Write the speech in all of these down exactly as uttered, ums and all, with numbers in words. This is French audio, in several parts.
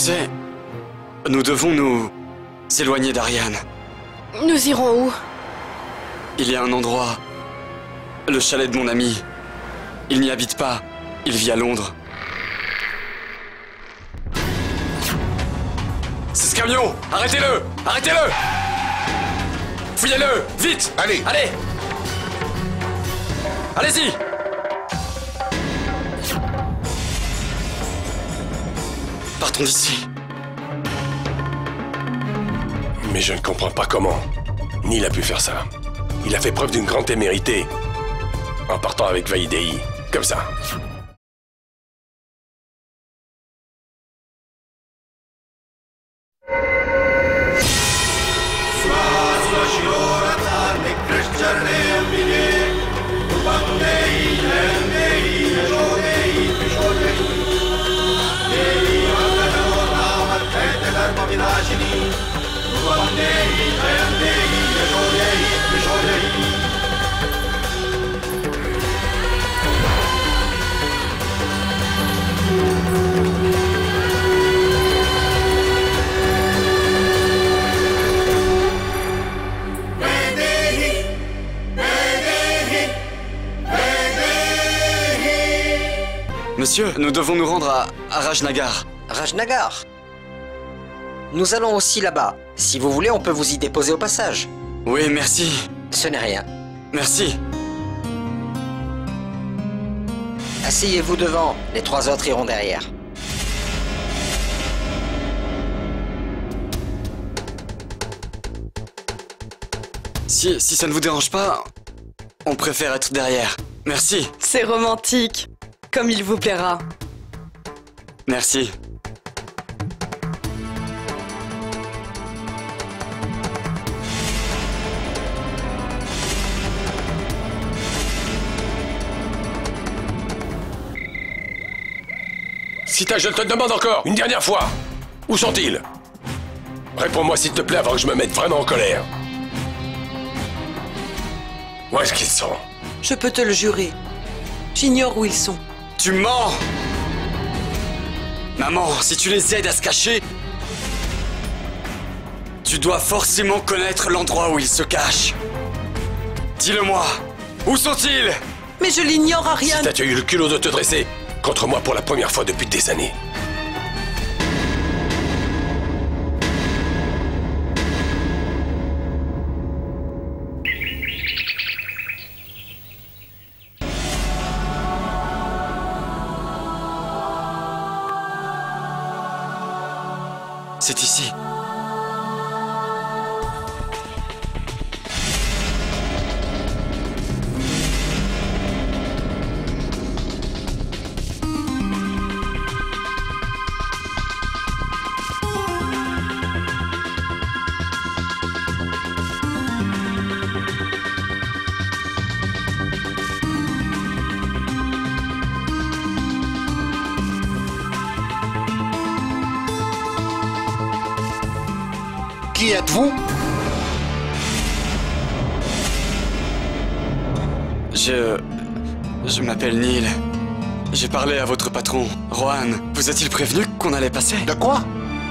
sais, nous devons nous éloigner d'Ariane. Nous irons où? Il y a un endroit, le chalet de mon ami. Il n'y habite pas, il vit à Londres. C'est ce camion! Arrêtez-le! Arrêtez-le! Fouillez-le! Vite! Allez! Allez! Allez-y! Partons d'ici. Mais je ne comprends pas comment. Neil a pu faire ça. Il a fait preuve d'une grande témérité. En partant avec Vaidei. Comme ça. Monsieur, nous devons nous rendre à, à Rajnagar. Rajnagar. Nous allons aussi là-bas. Si vous voulez, on peut vous y déposer au passage. Oui, merci. Ce n'est rien. Merci. Asseyez-vous devant, les trois autres iront derrière. Si, si ça ne vous dérange pas, on préfère être derrière. Merci. C'est romantique. Comme il vous plaira. Merci. Sita, je te demande encore, une dernière fois. Où sont-ils? Réponds-moi s'il te plaît avant que je me mette vraiment en colère. Où est-ce qu'ils sont? Je peux te le jurer. J'ignore où ils sont. Tu mens! Maman, si tu les aides à se cacher, tu dois forcément connaître l'endroit où ils se cachent. Dis-le-moi, où sont-ils? Mais je l'ignore, Ariane. Sita, tu as eu le culot de te dresser contre moi pour la première fois depuis des années. C'est ici. Qui êtes-vous? Je... Je m'appelle Neil. J'ai parlé à votre patron, Rohan. Vous a-t-il prévenu qu'on allait passer? De quoi?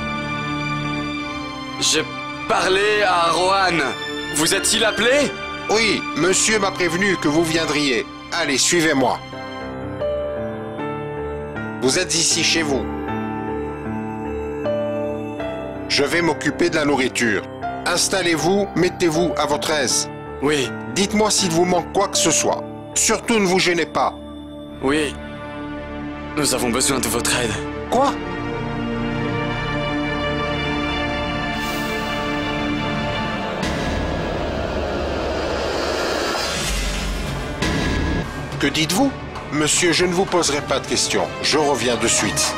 J'ai parlé à Rohan. Vous a-t-il appelé? Oui, monsieur m'a prévenu que vous viendriez. Allez, suivez-moi. Vous êtes ici chez vous. Je vais m'occuper de la nourriture. Installez-vous, mettez-vous à votre aise. Oui. Dites-moi s'il vous manque quoi que ce soit. Surtout ne vous gênez pas. Oui. Nous avons besoin de votre aide. Quoi? Que dites-vous? Monsieur, je ne vous poserai pas de questions. Je reviens de suite.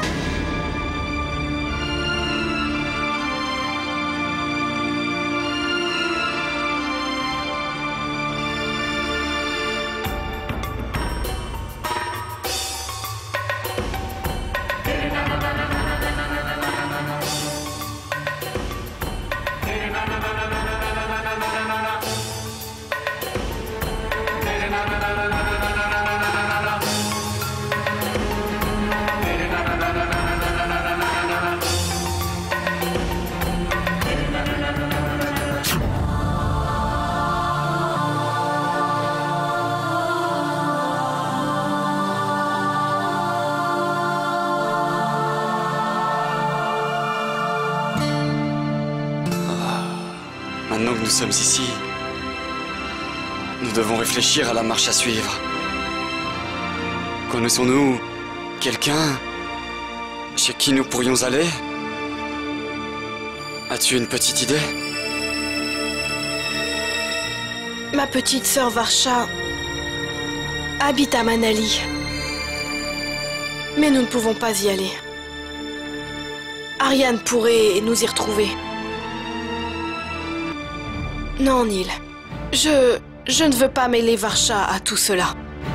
Maintenant que nous sommes ici, nous devons réfléchir à la marche à suivre. Connaissons-nous quelqu'un chez qui nous pourrions aller? As-tu une petite idée? Ma petite sœur Varsha habite à Manali. Mais nous ne pouvons pas y aller. Ariane pourrait nous y retrouver. Non, Neil. Je... je ne veux pas mêler Varsha à tout cela.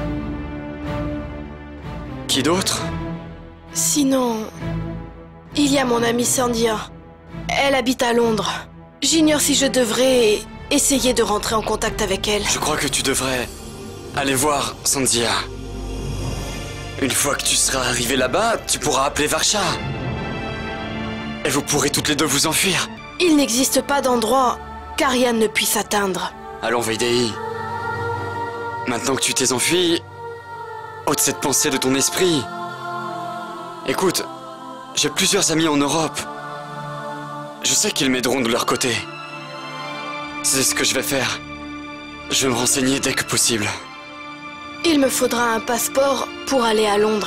Qui d'autre? Sinon... il y a mon amie Sandhya. Elle habite à Londres. J'ignore si je devrais essayer de rentrer en contact avec elle. Je crois que tu devrais aller voir Sandhya. Une fois que tu seras arrivé là-bas, tu pourras appeler Varsha. Et vous pourrez toutes les deux vous enfuir. Il n'existe pas d'endroit qu'Ariane ne puisse atteindre. Allons, Vaidehi. Maintenant que tu t'es enfui, ôte cette pensée de ton esprit. Écoute, j'ai plusieurs amis en Europe. Je sais qu'ils m'aideront de leur côté. C'est ce que je vais faire. Je vais me renseigner dès que possible. Il me faudra un passeport pour aller à Londres.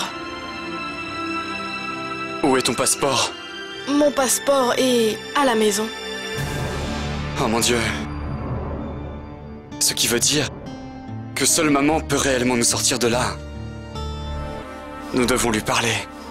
Où est ton passeport? Mon passeport est à la maison. Oh mon Dieu. Ce qui veut dire que seule maman peut réellement nous sortir de là. Nous devons lui parler.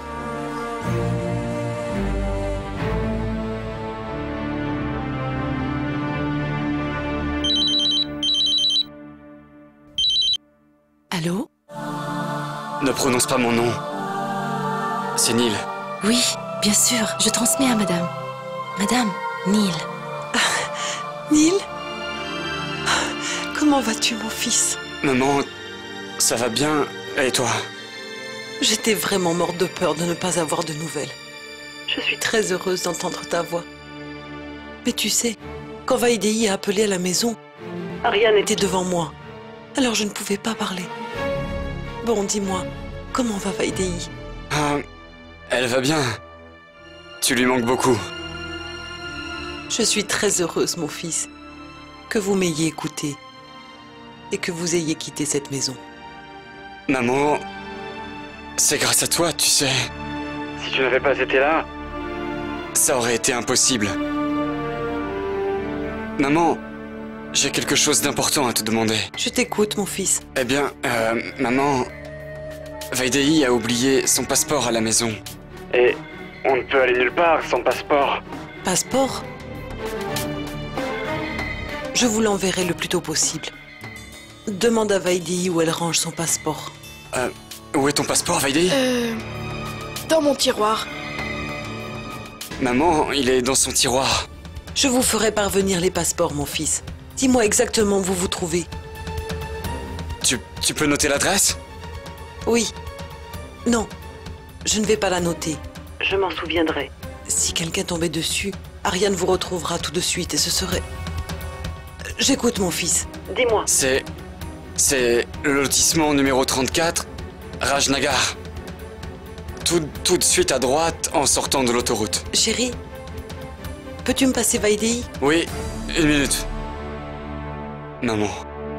Allô? Ne prononce pas mon nom. C'est Neil. Oui, bien sûr, je transmets à madame. Madame, Neil. Neil? Comment vas-tu, mon fils? Maman, ça va bien? Et toi? J'étais vraiment morte de peur de ne pas avoir de nouvelles. Je suis très heureuse d'entendre ta voix. Mais tu sais, quand Vaidehi a appelé à la maison, Ariane était devant moi. Alors je ne pouvais pas parler. Bon, dis-moi, comment va Vaidehi? Ah, elle va bien. Tu lui manques beaucoup. Je suis très heureuse, mon fils, que vous m'ayez écouté et que vous ayez quitté cette maison. Maman, c'est grâce à toi, tu sais. Si tu n'avais pas été là, ça aurait été impossible. Maman, j'ai quelque chose d'important à te demander. Je t'écoute, mon fils. Eh bien, euh, maman, Vaidehi a oublié son passeport à la maison. Et on ne peut aller nulle part sans passeport. Passeport? Je vous l'enverrai le plus tôt possible. Demande à Vaidehi où elle range son passeport. Euh, où est ton passeport, Vaidehi? Euh... Dans mon tiroir. Maman, il est dans son tiroir. Je vous ferai parvenir les passeports, mon fils. Dis-moi exactement où vous vous trouvez. Tu, tu peux noter l'adresse? Oui. Non, je ne vais pas la noter. Je m'en souviendrai. Si quelqu'un tombait dessus, Ariane vous retrouvera tout de suite et ce serait... J'écoute, mon fils. Dis-moi. C'est... C'est le lotissement numéro trente-quatre, Rajnagar. Tout, tout de suite à droite en sortant de l'autoroute. Chérie, peux-tu me passer Vaidehi? Oui, une minute. Maman.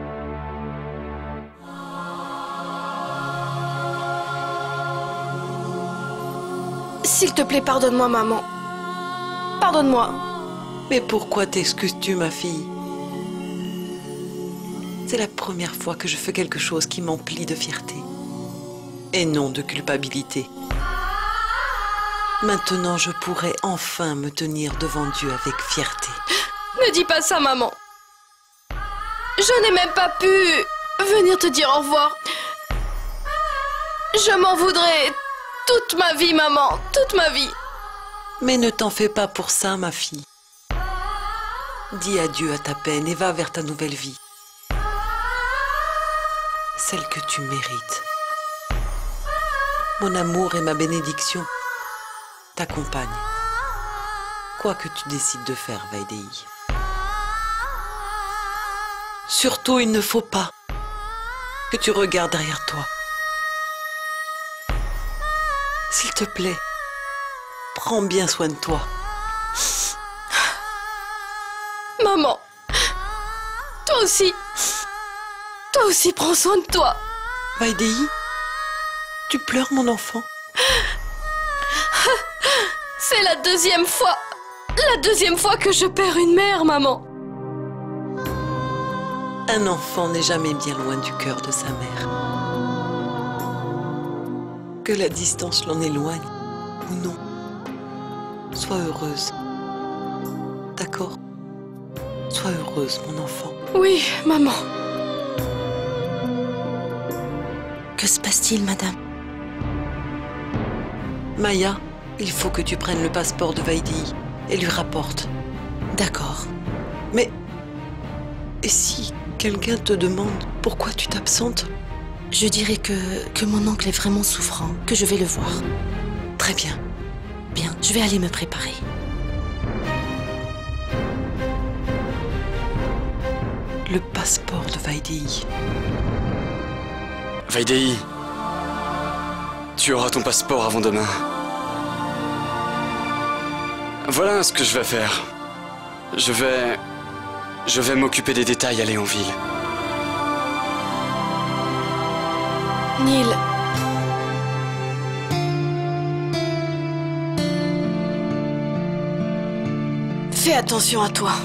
S'il te plaît, pardonne-moi, maman. Pardonne-moi. Mais pourquoi t'excuses-tu, ma fille? C'est la première fois que je fais quelque chose qui m'emplit de fierté. Et non de culpabilité. Maintenant, je pourrais enfin me tenir devant Dieu avec fierté. Ne dis pas ça, maman. Je n'ai même pas pu venir te dire au revoir. Je m'en voudrais toute ma vie, maman, toute ma vie. Mais ne t'en fais pas pour ça, ma fille. Dis adieu à ta peine et va vers ta nouvelle vie. Celle que tu mérites. Mon amour et ma bénédiction t'accompagnent. Quoi que tu décides de faire, Vaidehi. Surtout, il ne faut pas que tu regardes derrière toi. S'il te plaît, prends bien soin de toi. Maman, Toi aussi. Toi aussi, prends soin de toi. Vaidéhi, tu pleures, mon enfant? C'est la deuxième fois. La deuxième fois que je perds une mère, maman. Un enfant n'est jamais bien loin du cœur de sa mère. Que la distance l'en éloigne ou non. Sois heureuse. D'accord? Sois heureuse, mon enfant. Oui, maman. Que se passe-t-il, madame? Maya, il faut que tu prennes le passeport de Vaidéhi et lui rapportes. D'accord. Mais... et si quelqu'un te demande pourquoi tu t'absentes? Je dirais que, que mon oncle est vraiment souffrant, que je vais le voir. Très bien. Bien, je vais aller me préparer. Le passeport de Vaidéhi. Vaidéhi, tu auras ton passeport avant demain. Voilà ce que je vais faire. Je vais... Je vais m'occuper des détails à Léonville. Neil. Fais attention à toi.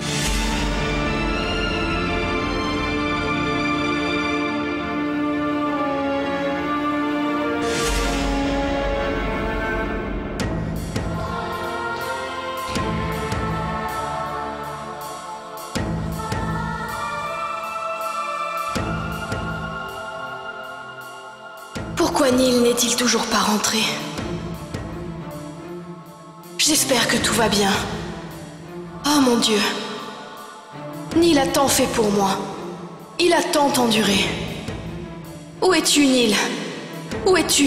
Pourquoi Neil n'est-il toujours pas rentré? J'espère que tout va bien. Oh mon Dieu. Neil a tant fait pour moi. Il a tant enduré. Où es-tu, Neil? Où es-tu?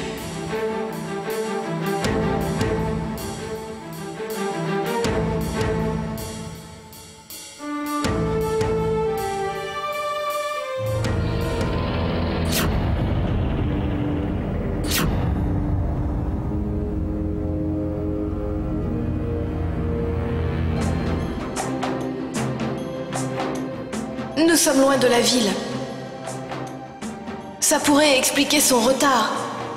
Nous sommes loin de la ville. Ça pourrait expliquer son retard.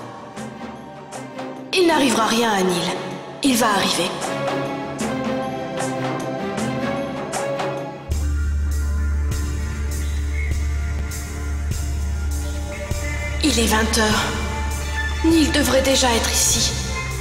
Il n'arrivera rien à Neil. Il va arriver. Il est vingt heures. Neil devrait déjà être ici.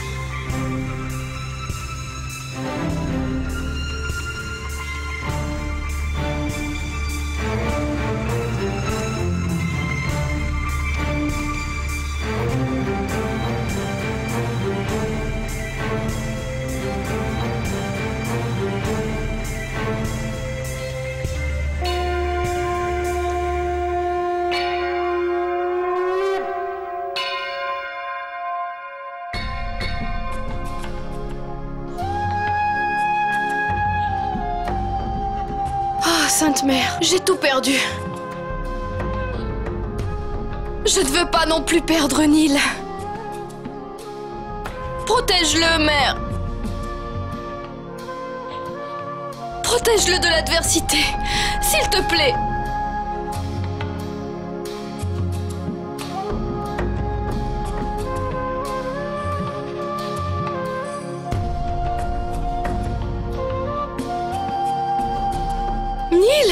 Sainte Mère, j'ai tout perdu. Je ne veux pas non plus perdre Neil. Protège-le, Mère. Protège-le de l'adversité, s'il te plaît. Neil!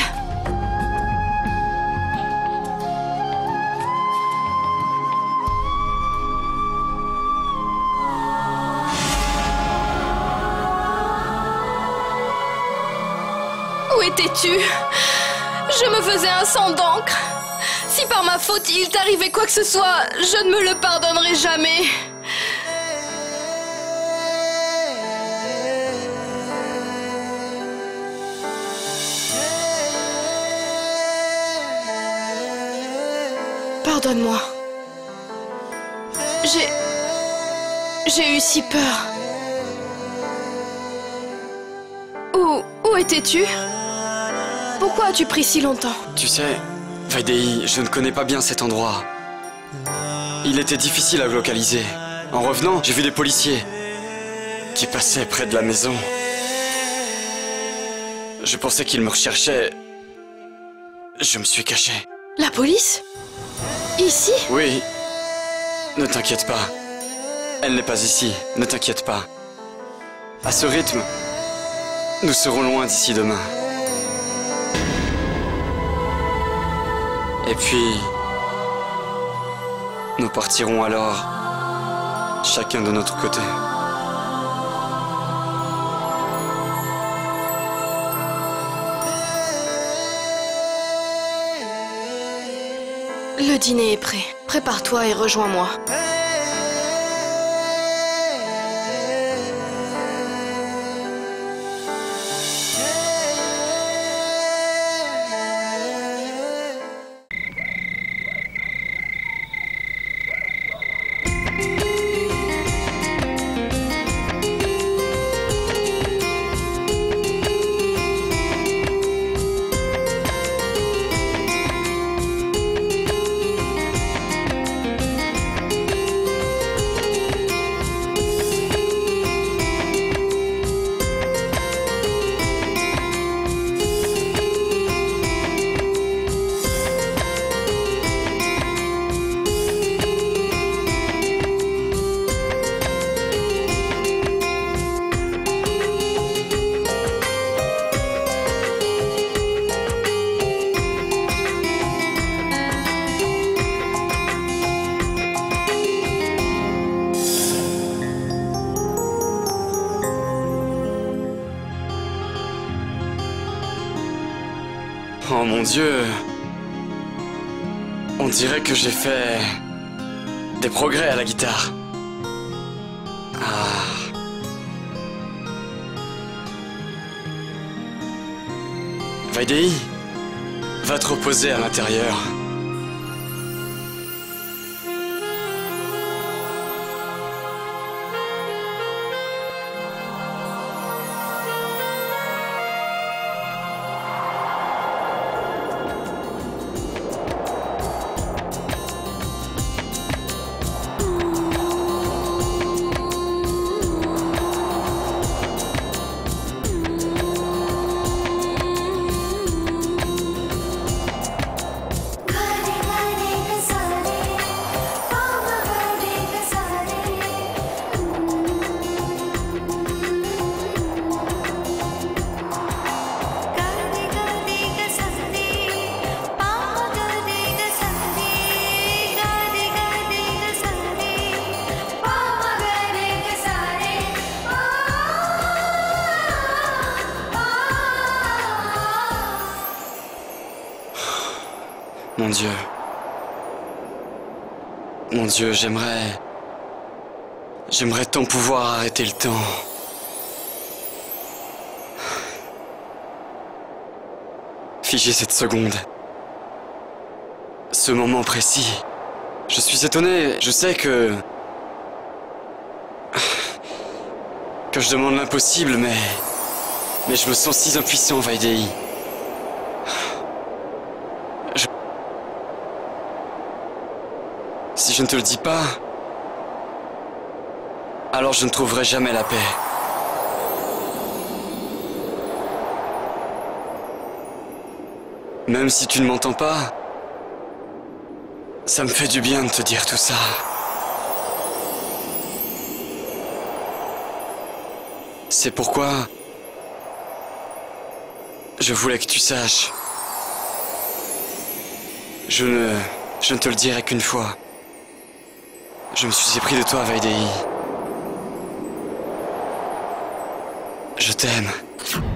Où étais-tu? Je me faisais un sang d'encre. Si par ma faute il t'arrivait quoi que ce soit, je ne me le pardonnerai jamais. Pardonne-moi. J'ai... J'ai eu si peur. Où... Où étais-tu? Pourquoi as-tu pris si longtemps? Tu sais, Vaidéhi, je ne connais pas bien cet endroit. Il était difficile à localiser. En revenant, j'ai vu des policiers qui passaient près de la maison. Je pensais qu'ils me recherchaient, je me suis caché. La police? Ici? Oui. Ne t'inquiète pas. Elle n'est pas ici, ne t'inquiète pas. À ce rythme, nous serons loin d'ici demain. Et puis, nous partirons alors, chacun de notre côté. Le dîner est prêt. Prépare-toi et rejoins-moi. Oh mon Dieu. On dirait que j'ai fait des progrès à la guitare. Ah. Vaidéhi, va te reposer à l'intérieur. Mon Dieu. Mon Dieu, j'aimerais... J'aimerais tant pouvoir arrêter le temps. Figer cette seconde. Ce moment précis. Je suis étonné, je sais que... Que je demande l'impossible, mais... Mais je me sens si impuissant, Vaidéhi. Si je ne te le dis pas, alors je ne trouverai jamais la paix. Même si tu ne m'entends pas, ça me fait du bien de te dire tout ça. C'est pourquoi je voulais que tu saches. Je ne, je ne te le dirai qu'une fois. Je me suis épris de toi, Vaidéhi. Je t'aime.